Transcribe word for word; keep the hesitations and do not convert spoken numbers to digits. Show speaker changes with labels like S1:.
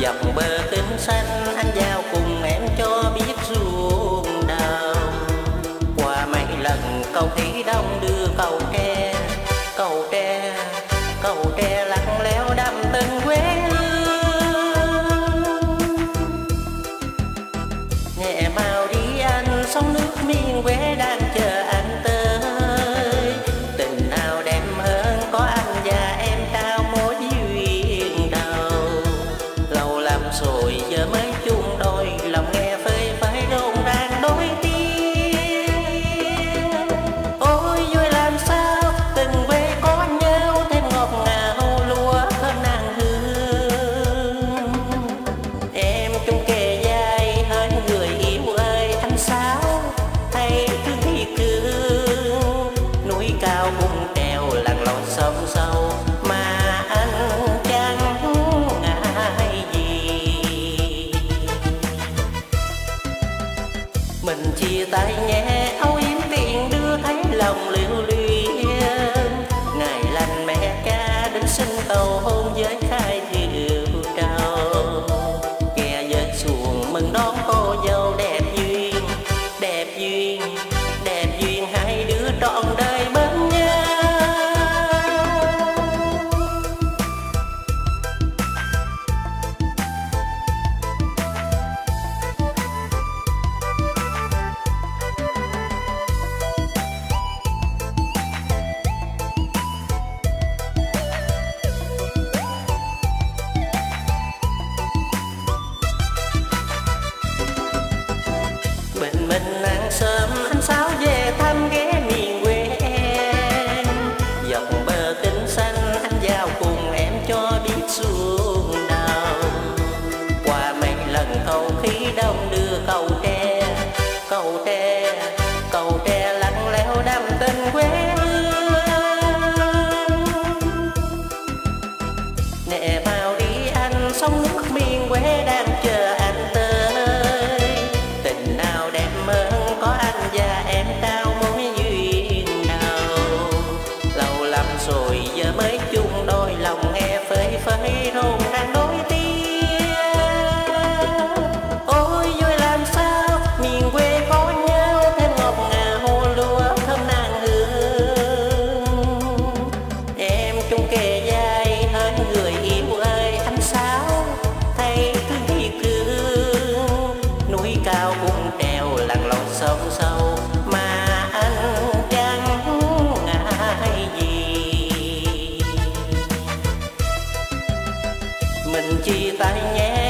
S1: dọc bờ kênh xanh anh vào cùng em cho biết ruộng đào. Qua mấy lần cầu khí đông đưa cầu tre, cầu tre, cầu tre lặng lẽo đậm tình quê hương. Nhẹ mau đi anh, sông nước miền quê đang chờ anh tới. Tình nào đẹp hơn có anh và em trao mối duyên đầu. Lâu lắm rồi giờ mới chung đôi, lòng nghe phơi phới rộn ràng đôi tiếng. Ôi vui làm sao tình quê có nhau, thêm ngọt ngào lúa thơm nàng hương. Em chung kề vai hơn người yêu ơi anh sao hay thương thì cương. Núi cao bung treo lặn lội sông sâu mà anh chẳng ngại gì. Mình chia tay nhé âu yếm tiền đưa thấy lòng lưu luyến. Ngày lành mẹ cha đến sinh cầu hôn với khai rượu trầu. Kè dệt xuồng mừng đón cô dâu đẹp duyên, đẹp duyên, đẹp duyên hai đứa trọn đời bên nhau. Bình minh nắng sớm anh sao về thăm ghé miền quê em. Dọc bờ kênh xanh anh vào cùng em cho biết xuồng đào. Qua mấy lần cầu khí đông đưa cầu tre, cầu tre, cầu tre lặng lẽo đậm tình quê hương. Nhẹ vào đi anh, sông nước miền quê đang chờ anh tới. Tình nào đẹp hơn có anh và em trao mối duyên nào. Lâu lắm rồi giờ mới chung đôi, lòng nghe phơi phới rộn ràng đôi tiếng. Ôi vui làm sao miền quê có nhau, thêm ngọt ngào lúa thơm nàng hương. Em chung kề vai hơn người yêu ơi anh sao thấy thương thì cương. Núi cao bung treo lặn lội sông sâu mà anh chẳng ngại gì. Mình chia tay nhé